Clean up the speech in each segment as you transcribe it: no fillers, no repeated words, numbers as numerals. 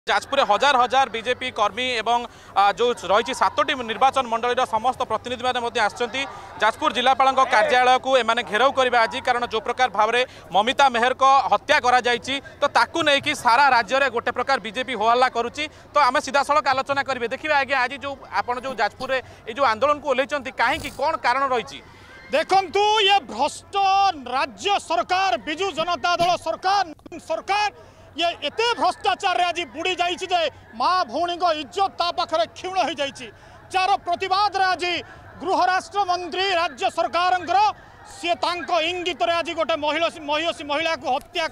जाजपुर हजार हजार बीजेपी कर्मी एवं जो रही सातोटी निर्वाचन मंडल समस्त प्रतिनिधि मैंने आसछंती जाजपुर जिलापाल कार्यालय को एमाने घेराव करबे आज कारण जो प्रकार भाव में ममिता मेहर को हत्या करा जायछि तो ताकू नहीं कि सारा राज्य में गोटे प्रकार बीजेपी होहल्ला करुच्ची तो आम सीधा सड़क आलोचना करेंगे देखिए आगे आज जो आप जो जाजपुर ये जो आंदोलन को ओल्लैंती कहीं कौन कारण रही देखंतु ये भ्रष्ट राज्य सरकार बिजु जनता दल सरकार ये एते भ्रष्टाचार आज बुड़ी जाइए माँ भौणी इज्जत ता पाखे क्षीण हो जार प्रतिवाद आज गृह राष्ट्र मंत्री राज्य सरकार सी इंगित आज गोटे महिला को हत्या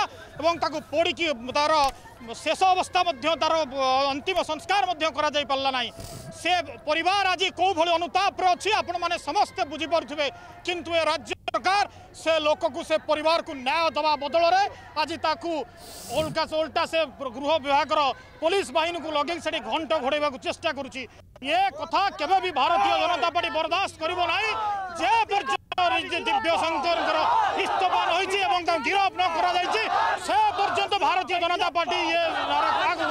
कर पोड़ी तार शेष अवस्था तार अंतिम संस्कार पारा से परिवार आज कौ भली अनुताप अच्छी आपण मैंने समस्ते बुझीपे किंतु ये राज्य सरकार से लोक को से परिवार को न्याय दवा बदल आज उल्टा से गृह विभाग पुलिस बाहिनी को लगे से घंट घोड़ाइवा चेष्टा करुच्ची ये कथा केवे भी भारतीय जनता पार्टी बर्दाश्त करिबो नाही जे पर्यंत दिव्य शंकर इस्तफा रही गिरफ न करा जायछि से पर्यंत भारतीय जनता पार्टी ये आगु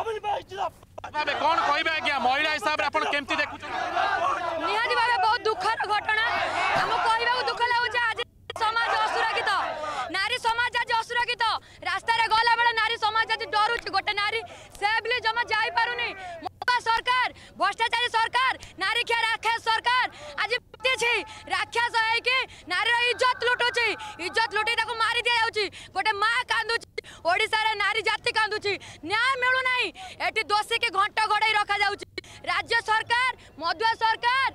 नब कौन कहबे आज्ञा महिला हिसाब रे आपण केमती देखु निहाती भाबे बहुत दुखर घटना हम कहबा को दुख लागु आज समाज असुरक्षित नारी समाज आज असुरक्षित रास्ता रे गला बेले नारी समाज आज डरुछ गोटे नारी सेबली जमा जाई पारुनी सरकार भ्रष्टाचारी सरकार नारी क्या राक्षस सरकार आज राक्षस है कि नारी इज्जत लुटुची इज्जत लुटी मारी दिया जाउची गोटे माँ कांदुची ओडिसा रे नारी जाति कांदुची न्याय मिलू नाही एटी दोषी के घंटा घोड़ाई रखा जाउची राज्य सरकार मधुआ सरकार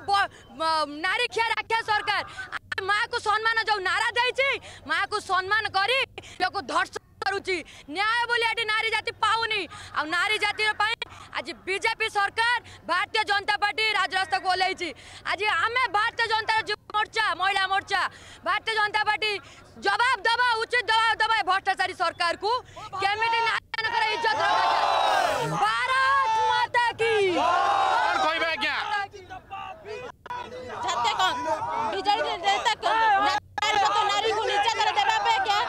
आ नारी क्या राक्षस सरकार माँ को सम्मान जो नारा जाइए माँ को सम्मान करी लोक धर्षण करुच्ची न्याय बोली नारी जाति पाऊनी आ नारी जाति आज बीजेपी सरकार भारतीय जनता पार्टी राजरास्ता को ओह्लैछि आज आम भारतीय जनता मोर्चा महिला मोर्चा भारतीय जनता पार्टी जवाब दबा उचित जवाब दबा भ्रष्टाचारी सरकार को केमिति नारी इज्जत रखा भारत माता की नारी को निर्यातना देवा क्या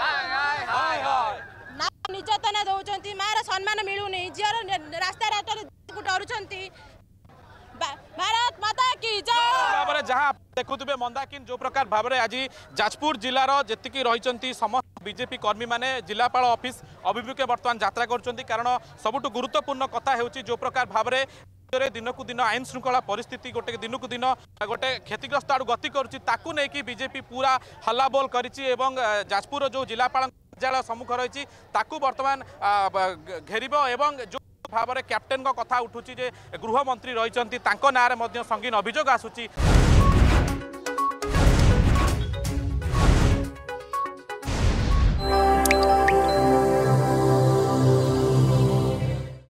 निर्यातना दौरान मार सम्मान मिलूनी झीर रास्ता डरुंट भारत माता की जय जहाँ देखुवे मंदाकिनी जो प्रकार भाव में आज जाजपुर जिलार जी रही समस्त बीजेपी कर्मी माने जिलापाल ऑफिस अभिमुखे बर्तमान यात्रा कर कारण सबुठ गुरुत्वपूर्ण कथा होची जो प्रकार भाव में दिन को दिन आईन श्रृंखला परिस्थिति गोटे दिन को दिन गोटे क्षतिग्रस्त आड़ गति करुँची बीजेपी पूरा हल्लाबोल करिछि एवं जाजपुर जो जिलापाल कार्यालय सम्मुख रही बर्तमान घेरिब एवं जो भाव में कैप्टेन कथा उठुची जे गृहमंत्री रही नाँ संगीन अभियोग आसूची।